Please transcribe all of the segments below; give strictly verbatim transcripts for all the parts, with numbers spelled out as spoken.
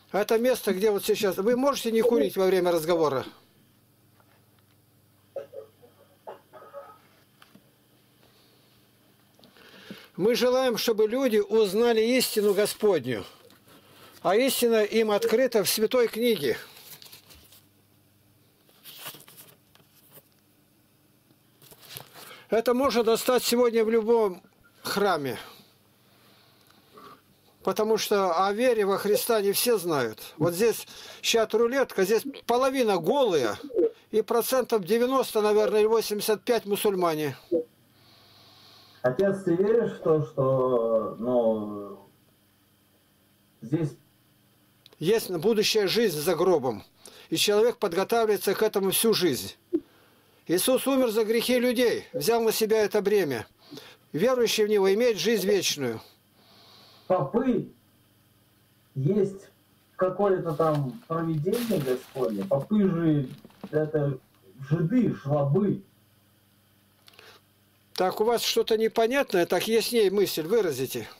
Это место, где вот сейчас... Вы можете не курить во время разговора? Мы желаем, чтобы люди узнали истину Господню. А истина им открыта в Святой книге. Это можно достать сегодня в любом храме. Потому что о вере во Христа не все знают. Вот здесь сейчас рулетка, здесь половина голая, и процентов девяносто, наверное, или восемьдесят пять мусульмане. Отец, ты веришь в то, что ну, здесь... Есть будущая жизнь за гробом. И человек подготавливается к этому всю жизнь. Иисус умер за грехи людей, взял на себя это бремя. Верующий в Него имеет жизнь вечную. Попы есть какое-то там провидение Господне. Попы же это жиды, швабы. Так, у вас что-то непонятное, так яснее мысль выразите.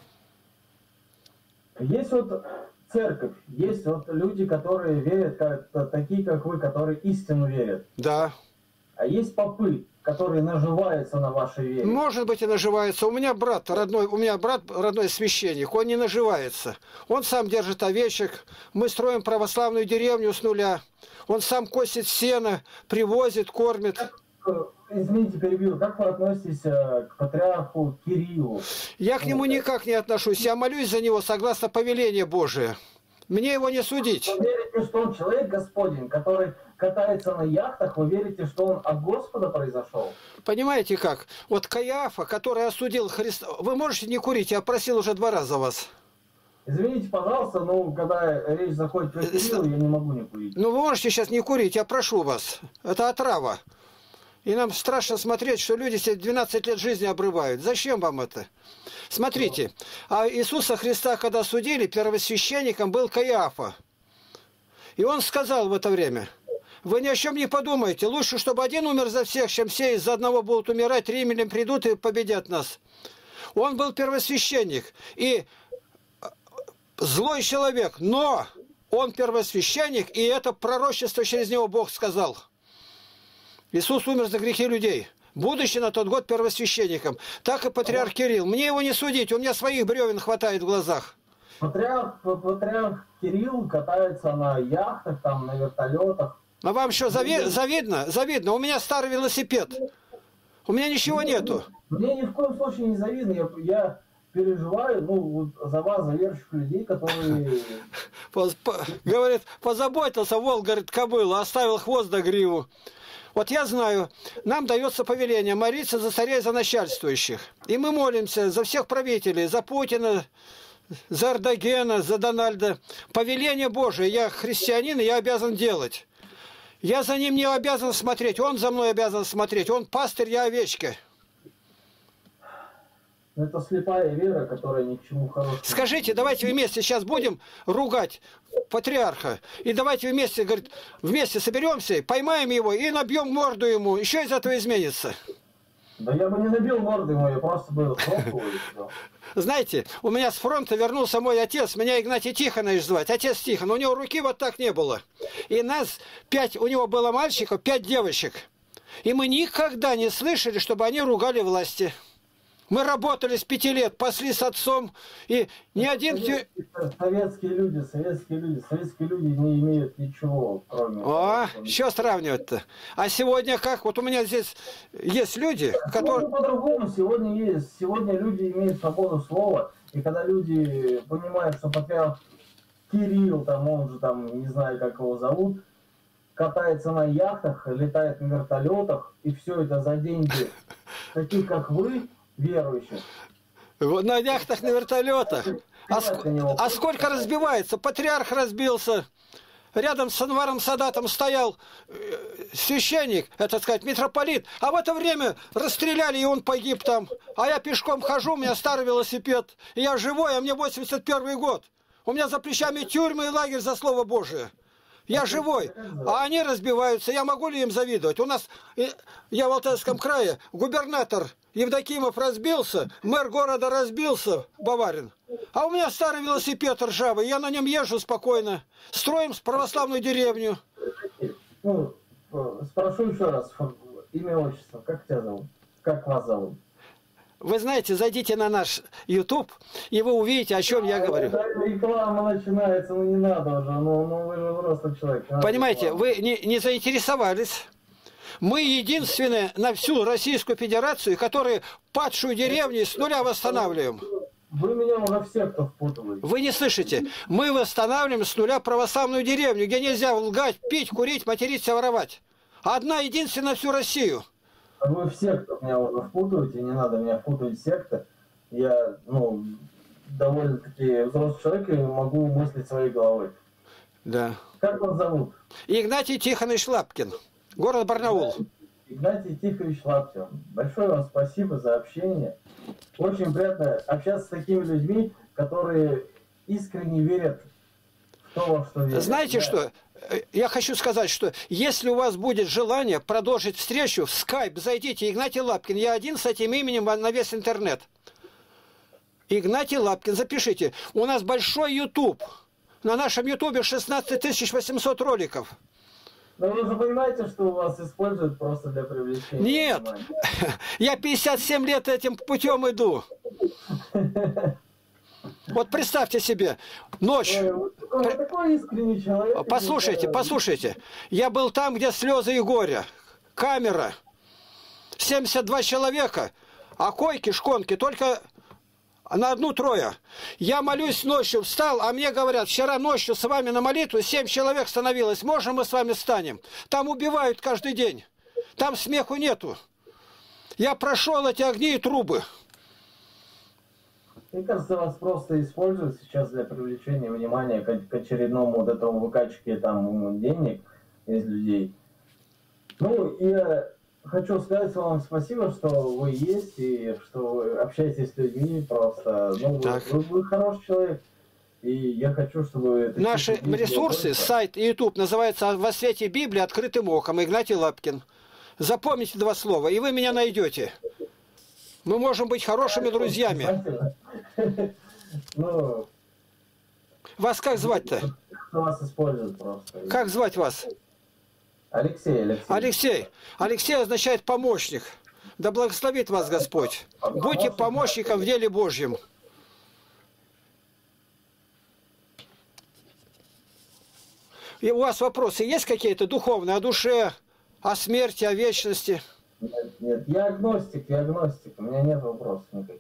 Есть вот церковь, есть вот люди, которые верят, как, такие как вы, которые истину верят. Да. А есть попы, которые наживаются на вашей вере. Может быть, и наживается. У меня брат родной, у меня брат родной священник, он не наживается. Он сам держит овечек. Мы строим православную деревню с нуля. Он сам косит сено, привозит, кормит. Извините, перебью. Как вы относитесь к патриарху Кириллу? Я к нему никак не отношусь. Я молюсь за него согласно повелению Божие. Мне его не судить. Вы верите, что он человек Господень, который катается на яхтах? Вы верите, что он от Господа произошел? Понимаете как? Вот Каиафа, который осудил Христа... Вы можете не курить? Я просил уже два раза вас. Извините, пожалуйста, но когда речь заходит про Кирилла, я не могу не курить. Ну вы можете сейчас не курить, я прошу вас. Это отрава. И нам страшно смотреть, что люди себе двенадцать лет жизни обрывают. Зачем вам это? Смотрите, а Иисуса Христа, когда судили, первосвященником был Каиафа. И он сказал в это время: вы ни о чем не подумайте. Лучше, чтобы один умер за всех, чем все из-за одного будут умирать, римляне придут и победят нас. Он был первосвященник и злой человек, но он первосвященник, и это пророчество через него Бог сказал. Иисус умер за грехи людей, будучи на тот год первосвященником. Так и патриарх Кирилл. Мне его не судить, у меня своих бревен хватает в глазах. Патриарх, патриарх Кирилл катается на яхтах, там, на вертолетах. А вам что, зави... завидно? Завидно. У меня старый велосипед. У меня ничего нету. Мне ни в коем случае не завидно. Я, я переживаю ну, вот, за вас, за верующих людей, которые... Говорит, позаботился, волк, говорит, кобыла, оставил хвост до гриву. Вот я знаю, нам дается повеление молиться за царей, за начальствующих. И мы молимся за всех правителей, за Путина, за Эрдогена, за Дональда. Повеление Божие, я христианин, и я обязан делать. Я за ним не обязан смотреть, он за мной обязан смотреть. Он пастырь, я овечка. Это слепая вера, которая ни к чему хорошему. Скажите, давайте вместе сейчас будем ругать патриарха. И давайте вместе, говорит, вместе соберемся, поймаем его и набьем морду ему. Еще из этого изменится. Да я бы не набил морду ему, я просто бы пробовал и все. Знаете, у меня с фронта вернулся мой отец, меня Игнатий Тихонович звать, отец Тихон. У него руки вот так не было. И нас пять, у него было мальчиков, пять девочек. И мы никогда не слышали, чтобы они ругали власти. Мы работали с пяти лет, пасли с отцом, и ни один... Советские, советские люди, советские люди, советские люди не имеют ничего, кроме... О, что сравнивать-то? А сегодня как? Вот у меня здесь есть люди, которые... По-другому сегодня есть. Сегодня люди имеют свободу слова, и когда люди понимают, что патриарх Кирилл, там, он же там, не знаю, как его зовут, катается на яхтах, летает на вертолетах, и все это за деньги таких, как вы, верующих. На яхтах, на вертолетах. А, ск... а сколько разбивается? Патриарх разбился. Рядом с Анваром Садатом стоял священник, это сказать, митрополит. А в это время расстреляли, и он погиб там. А я пешком хожу, у меня старый велосипед. И я живой, а мне восемьдесят первый год. У меня за плечами тюрьмы и лагерь за Слово Божие. Я живой, а они разбиваются. Я могу ли им завидовать? У нас, я в Алтайском крае, губернатор Евдокимов разбился, мэр города разбился, Баварин. А у меня старый велосипед ржавый, я на нем езжу спокойно. Строим православную деревню. Ну, спрошу еще раз, имя, отчество, как тебя зовут? Как вас зовут? Вы знаете, зайдите на наш YouTube, и вы увидите, о чем я говорю. Да, реклама начинается, ну не надо уже, ну, ну вы же взрослый человек. Понимаете, реклама. вы не, не заинтересовались. Мы единственные на всю Российскую Федерацию, которые падшую деревню с нуля восстанавливаем. Вы меня уже всех кто впутываете. Вы не слышите? Мы восстанавливаем с нуля православную деревню, где нельзя лгать, пить, курить, материться, воровать. Одна единственная всю Россию. Вы всех меня уже впутываете, не надо меня впутывать в секты. Я, ну, довольно-таки взрослый человек и могу мыслить своей головой. Да. Как вас зовут? Игнатий Тихонович Лапкин, город Барнаул. Игнатий Тихонович Лапкин. Большое вам спасибо за общение. Очень приятно общаться с такими людьми, которые искренне верят в то, во что верят. Знаете да. что? Я хочу сказать, что если у вас будет желание продолжить встречу, в скайп зайдите, Игнатий Лапкин. Я один с этим именем на весь интернет. Игнатий Лапкин, запишите. У нас большой YouTube. На нашем ютубе шестнадцать тысяч восемьсот роликов. Но вы же понимаете, что у вас используют просто для привлечения Нет, внимания. я пятьдесят семь лет этим путем иду. Вот представьте себе, ночь. Вы такой искренний человек. Послушайте, послушайте. Я был там, где слезы и горе. Камера. семьдесят два человека. А койки, шконки только на одну трое. Я молюсь ночью, встал, а мне говорят, вчера ночью с вами на молитву семь человек становилось. Можем мы с вами встанем? Там убивают каждый день. Там смеху нету. Я прошел эти огни и трубы. Мне кажется, вас просто используют сейчас для привлечения внимания к, к очередному вот этому выкачке там денег из людей. Ну, я хочу сказать вам спасибо, что вы есть и что вы общаетесь с людьми просто. Ну, вы, вы, вы хороший человек. И я хочу, чтобы... Наши ресурсы, сайт и YouTube называется «Во свете Библии открытым оком», Игнатий Лапкин. Запомните два слова, и вы меня найдете. Мы можем быть хорошими друзьями. Ну, вас как звать-то? Вас используют просто. Как звать вас? Алексей, Алексей. Алексей. Алексей означает помощник. Да благословит вас Господь. Будьте помощником в деле Божьем. И у вас вопросы есть какие-то духовные о душе, о смерти, о вечности? Нет, нет, я агностик, я агностик, у меня нет вопросов никаких.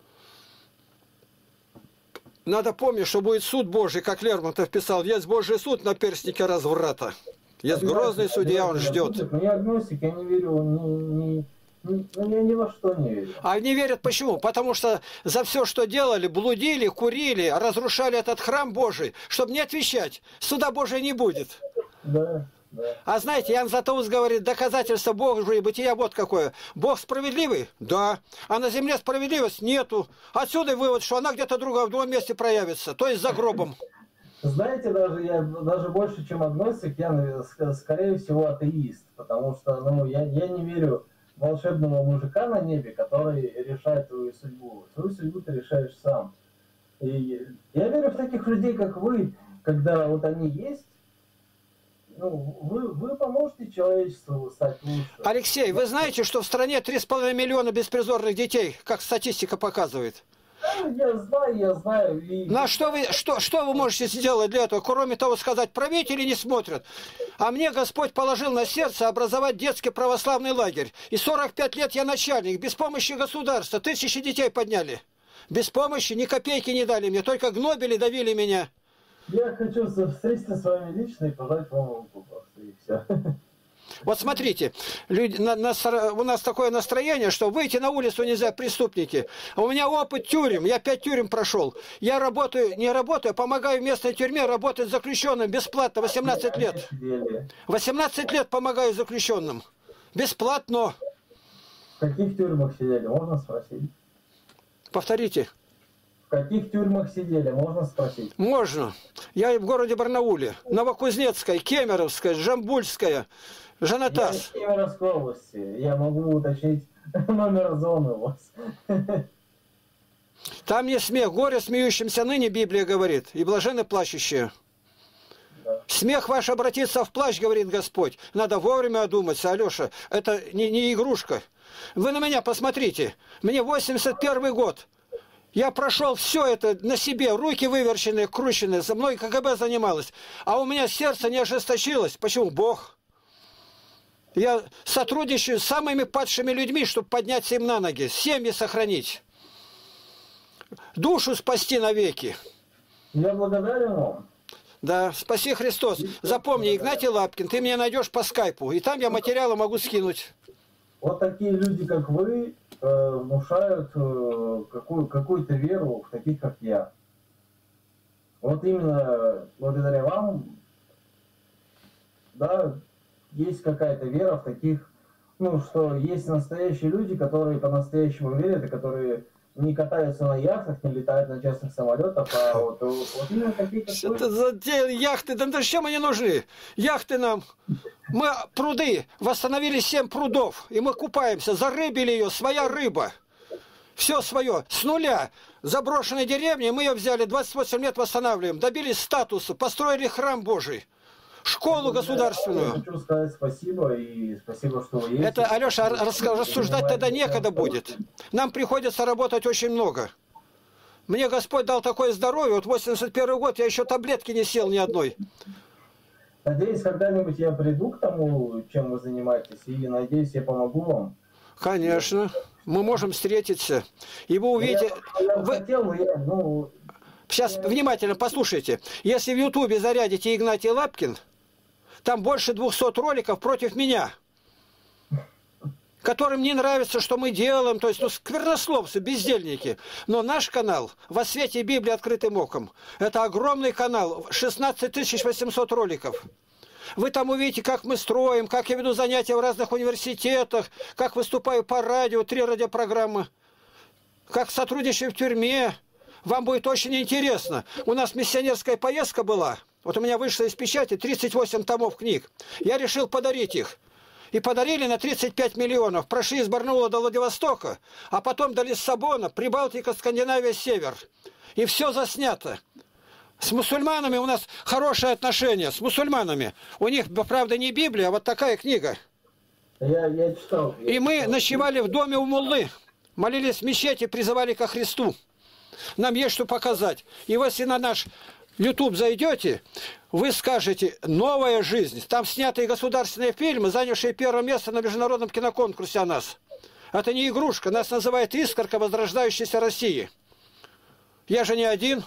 Надо помнить, что будет суд Божий, как Лермонтов писал, есть Божий суд на перстнике разврата. Есть грозный судья, он ждет. Но я агностик, я не верю ни, ни, ни, ну, я ни во что не верю. А не верят почему? Потому что за все, что делали, блудили, курили, разрушали этот храм Божий, чтобы не отвечать, суда Божия не будет. Да. Да. А знаете, Иоанн Златоуст говорит, доказательство Божьего бытия вот какое. Бог справедливый? Да. А на земле справедливость? Нету. Отсюда вывод, что она где-то другом, в другом месте проявится, то есть за гробом. Знаете, даже я даже больше, чем агностик, я, скорее всего, атеист. Потому что ну, я, я не верю в волшебного мужика на небе, который решает твою судьбу. Свою судьбу ты решаешь сам. И я верю в таких людей, как вы, когда вот они есть. Ну, вы, вы поможете человечеству стать лучше. Алексей, вы знаете, что в стране три с половиной миллиона беспризорных детей, как статистика показывает? Я знаю, я знаю. И... Ну а что вы, что, что вы можете сделать для этого, кроме того сказать, правители не смотрят? А мне Господь положил на сердце образовать детский православный лагерь. И сорок пять лет я начальник, без помощи государства, тысячи детей подняли. Без помощи ни копейки не дали мне, только гнобили, давили меня. Я хочу встретиться с вами лично и пожать вам руку просто, и все. Вот смотрите, люди, на, на, у нас такое настроение, что выйти на улицу нельзя, преступники. А у меня опыт тюрем, я пять тюрем прошел. Я работаю, не работаю, помогаю в местной тюрьме работать заключенным бесплатно, восемнадцать лет. восемнадцать лет помогаю заключенным. Бесплатно. В каких тюрьмах сидели, можно спросить? Повторите. В каких тюрьмах сидели, можно спросить? Можно. Я в городе Барнауле. Новокузнецкая, Кемеровская, Жамбульская, Жанатас. Я из Кемеровской области. Я могу уточнить номер зоны у вас. Там не смех, горе смеющимся ныне, Библия говорит, и блаженны плачущие. Да. Смех ваш обратится в плач, говорит Господь. Надо вовремя одуматься, Алеша. Это не, не игрушка. Вы на меня посмотрите. Мне восемьдесят первый год. Я прошел все это на себе. Руки выверченные, крученные. За мной КГБ занималось. А у меня сердце не ожесточилось. Почему? Бог. Я сотрудничаю с самыми падшими людьми, чтобы подняться им на ноги. Семьи сохранить. Душу спасти навеки. Я благодарен вам. Да, спаси Христос. Запомни, Игнатий Лапкин, ты меня найдешь по скайпу, и там я материалы могу скинуть. Вот такие люди, как вы, э, внушают э, какую, какую-то веру в таких, как я. Вот именно благодаря вам, да, есть какая-то вера в таких, ну, что есть настоящие люди, которые по-настоящему верят, и которые не катаются на яхтах, не летают на частных самолетах, а вот, вот именно такие, как Что вы. это за дело? Яхты? Да зачем они нужны? Яхты нам. Мы пруды, восстановили семь прудов, и мы купаемся, зарыбили ее, своя рыба. Все свое, с нуля. Заброшенной деревни, мы ее взяли, двадцать восемь лет восстанавливаем, добились статуса, построили храм Божий. Школу государственную. Я хочу сказать спасибо, и спасибо, что вы есть. Это, Алеша, рассуждать тогда некогда будет. Нам приходится работать очень много. Мне Господь дал такое здоровье. Вот восемьдесят первый год я еще таблетки не сел ни одной. Надеюсь, когда-нибудь я приду к тому, чем вы занимаетесь, и надеюсь, я помогу вам. Конечно. Мы можем встретиться. И вы увидите... Я, я вы... хотел, я, ну... Сейчас внимательно послушайте. Если в Ютубе зарядите Игнатий Лапкин, там больше двухсот роликов против меня, которым не нравится, что мы делаем, то есть, ну, сквернословцы, бездельники. Но наш канал «Во свете Библии открытым оком» – это огромный канал, шестнадцать тысяч восемьсот роликов. Вы там увидите, как мы строим, как я веду занятия в разных университетах, как выступаю по радио, три радиопрограммы, как сотрудничаю в тюрьме. Вам будет очень интересно. У нас миссионерская поездка была. Вот у меня вышло из печати тридцать восемь томов книг. Я решил подарить их. И подарили на тридцать пять миллионов. Прошли из Барнаула до Владивостока, а потом до Лиссабона, Прибалтика, Скандинавия, Север. И все заснято. С мусульманами у нас хорошие отношения. С мусульманами. У них, правда, не Библия, а вот такая книга. Я, я читал. Я И мы читал. ночевали в доме у муллы. Молились в мечети, призывали ко Христу. Нам есть что показать. И если на наш YouTube зайдете, вы скажете «Новая жизнь». Там снятые государственные фильмы, занявшие первое место на международном киноконкурсе о нас. Это не игрушка. Нас называют искорка возрождающейся России. Я же не один.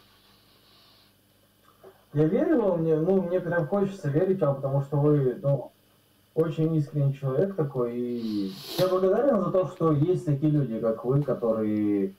Я верю вам, мне, ну, мне прям хочется верить вам, потому что вы, ну, очень искренний человек такой. И я благодарен за то, что есть такие люди, как вы, которые...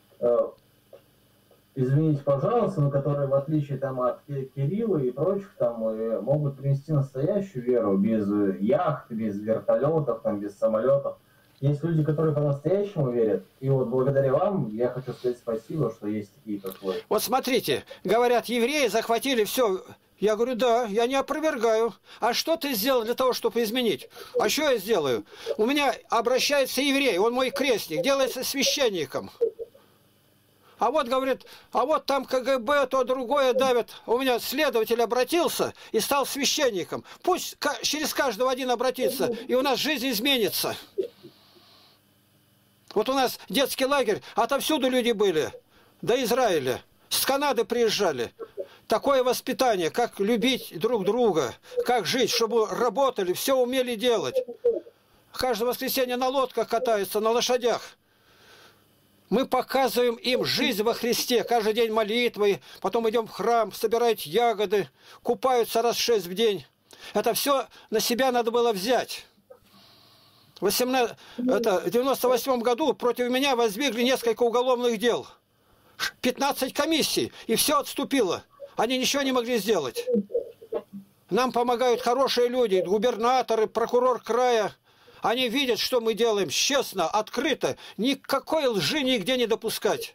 извините, пожалуйста, но которые, в отличие там, от Кирилла и прочих, там, могут принести настоящую веру без яхт, без вертолетов, там, без самолетов. Есть люди, которые по-настоящему верят. И вот благодаря вам я хочу сказать спасибо, что есть такие, как вы. Вот смотрите, говорят, евреи захватили все. Я говорю, да, я не опровергаю. А что ты сделал для того, чтобы изменить? А что я сделаю? У меня обращается еврей, он мой крестник, делается священником. А вот, говорит, а вот там КГБ, то другое давит. У меня следователь обратился и стал священником. Пусть через каждого один обратится, и у нас жизнь изменится. Вот у нас детский лагерь, отовсюду люди были. До Израиля. С Канады приезжали. Такое воспитание, как любить друг друга, как жить, чтобы работали, все умели делать. Каждое воскресенье на лодках катаются, на лошадях. Мы показываем им жизнь во Христе. Каждый день молитвы, потом идем в храм, собирают ягоды, купаются раз шесть в день. Это все на себя надо было взять. В восемнадцатом, это, в девяносто восьмом году против меня воздвигли несколько уголовных дел. пятнадцать комиссий, и все отступило. Они ничего не могли сделать. Нам помогают хорошие люди, губернаторы, прокурор края. Они видят, что мы делаем честно, открыто. Никакой лжи нигде не допускать.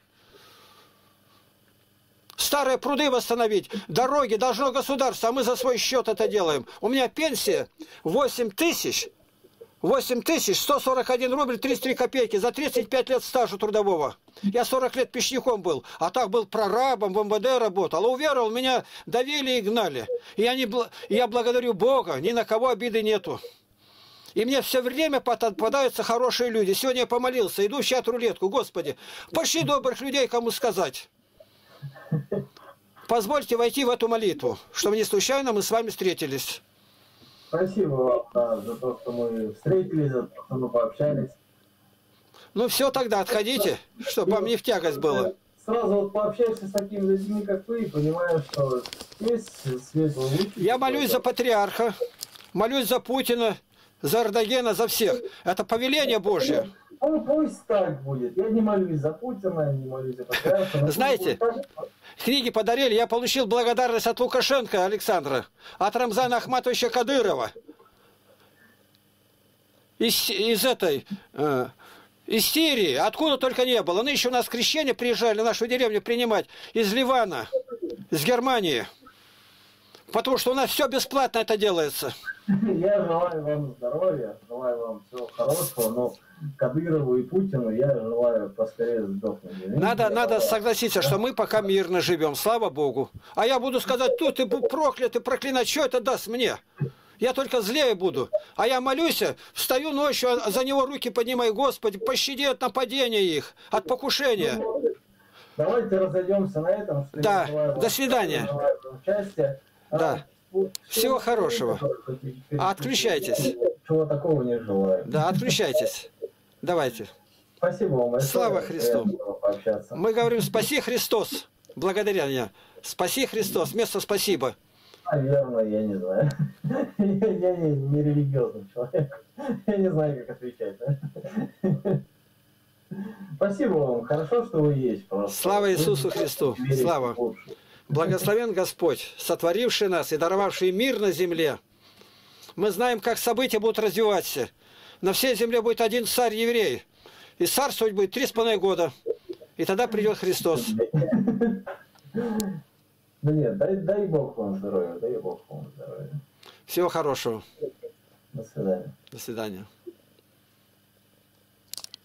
Старые пруды восстановить, дороги должно государство, а мы за свой счет это делаем. У меня пенсия восемь тысяч восемь тысяч сто сорок один рубль тридцать три копейки за тридцать пять лет стажа трудового. Я сорок лет печником был, а так был прорабом, в эм вэ дэ работал. А уверовал, меня давили и гнали. И я, не, я благодарю Бога, ни на кого обиды нету. И мне все время попадаются хорошие люди. Сегодня я помолился, иду в чат-рулетку. Господи, пошли добрых людей, кому сказать. Позвольте войти в эту молитву, чтобы не случайно мы с вами встретились. Спасибо вам, да, за то, что мы встретились, за то, что мы пообщались. Ну все, тогда отходите, чтобы вам не в тягость было. Сразу вот пообщаешься с такими людьми, как вы, и понимаешь, что есть светлый луч. Я молюсь за патриарха, молюсь за Путина, за Эрдогена, за всех. Это повеление Божье. Ну, пусть так будет. Я не молюсь за Путина, не молюсь за патриарха. Знаете, книги подарили, я получил благодарность от Лукашенко Александра, от Рамзана Ахматовича Кадырова. Из, из этой... Э, из Сирии, откуда только не было. Ну, еще у нас крещение приезжали в нашу деревню принимать. Из Ливана, из Германии. Потому что у нас все бесплатно это делается. Я желаю вам здоровья, желаю вам всего хорошего, но Кадырову и Путину я желаю поскорее сдохнуть. Надо, надо согласиться, что мы пока мирно живем, слава Богу. А я буду сказать, тут ты проклят, и проклинать, что это даст мне? Я только злее буду. А я молюсь, встаю ночью, за него руки поднимаю, Господи, пощади от нападения их, от покушения. Давайте разойдемся на этом. Что да, желаю, до свидания. Участия. Да. А, всего хорошего. А отключайтесь. Чего такого не желаю. Да, отключайтесь. Давайте. Спасибо вам. Слава Христу. Мы говорим, спаси Христос. Благодаря мне. Спаси Христос. Вместо спасибо. Наверное, я не знаю. Я не, не религиозный человек. Я не знаю, как отвечать. Спасибо вам. Хорошо, что вы есть. Просто. Слава Иисусу Христу. Слава. Благословен Господь, сотворивший нас и даровавший мир на земле. Мы знаем, как события будут развиваться. На всей земле будет один царь-еврей. И царствовать будет три с половиной года. И тогда придет Христос. Да нет, дай, дай Бог вам здоровья, дай Бог вам здоровья. Всего хорошего. До свидания. До свидания.